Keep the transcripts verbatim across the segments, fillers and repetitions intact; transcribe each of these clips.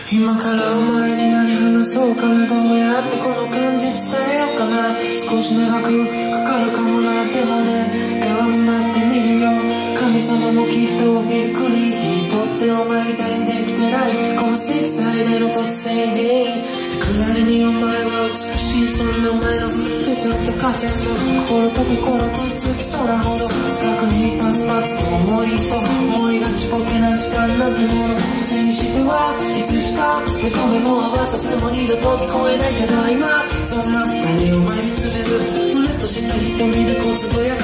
今からお前に何話そうかな、どうやってこの感じ伝えようかな。少し長くかかるかもな、でもね頑張ってみるよ。神様もきっとびっくり、人ってお前みたいにできてない、この積載での突然にくらいにお前は美しい、そんなお前の手ちょっと母ちゃんの心と心くっつきそうなほど近くにパッパツと思いと思いがちぼけな時間なんてもの先週はいつしかどこでも合わさずも二度と聞こえないけど今そんな二人を前につめるうるっとした瞳でこうつぶやく。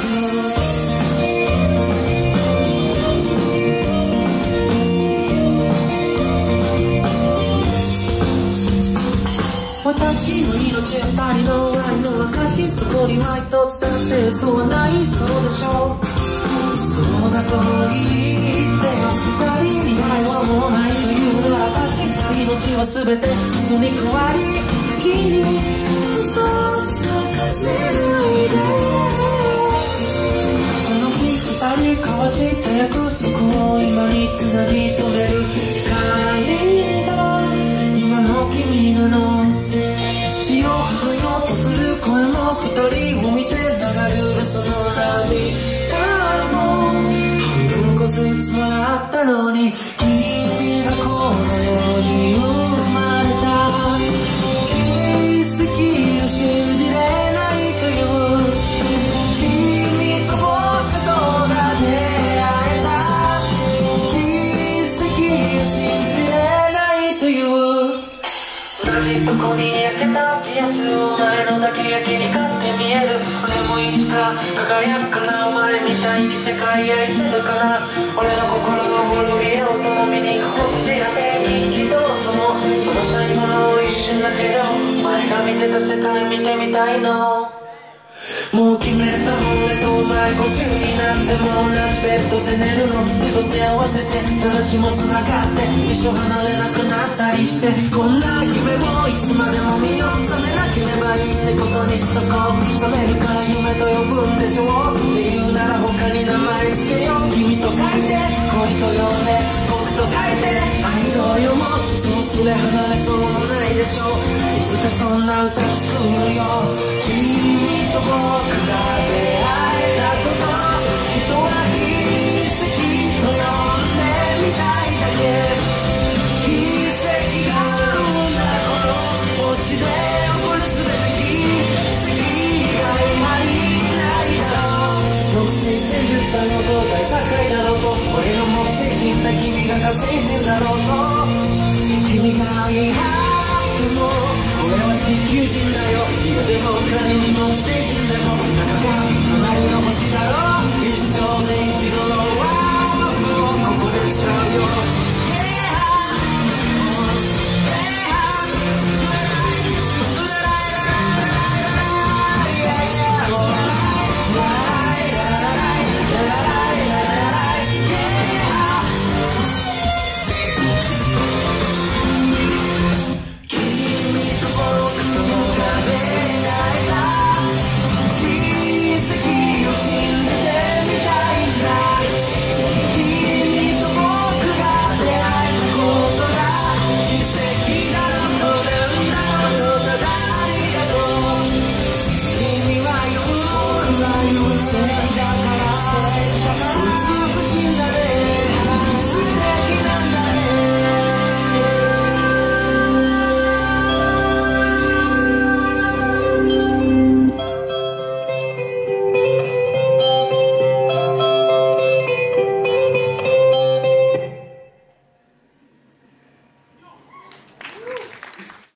私の命は二人の愛の証、そこには一つだって嘘はない、そうでしょう。そうだと言ってよ、二人に愛はもうないというなら私の命は全て嘘に変わり、君に嘘をつかせないで。この日二人交わした約束を今につなぎ止める光が今の君なの。土を振るよとする声も二人を見て流れるそのラビカも半分こずつもらったのに君がこの世に生まれた奇跡を信じれないという君と僕とが出会えた奇跡を信じれないという同じとこに焼けたピアスお前のだけ焼きに勝って見える。俺もいつか輝くな、お前みたいに世界愛せるかな。俺の心の震えをとどめにこちらで生きとうともその最後の一瞬だけどお前が見てた世界見てみたいの。もう決めたもんねとお前ごじゅうになっても同じベッドで寝るの手と手合わせて形もつながって一生離れなくなったりしてこんな夢をいつまでも見よう覚めなければいいってことにしとこう覚めるから夢と呼ぶんでしょうって言うなら他に名前つけよう君と書いて恋と呼んで僕と書いて愛と読もうそうすれ離れそうもないでしょういつかそんな歌作るよ君と僕が出会えたこと人は奇跡と呼んでみたいだけ奇跡が生んだこの星で起こる全て奇跡以外はいないだろう木星戦術だろうと大堺だろうと俺の木星人だ君が火星人だろうと君がいなくても俺は地球人だよ今でも仮に木星人でもたかが隣の星だろう一生で一度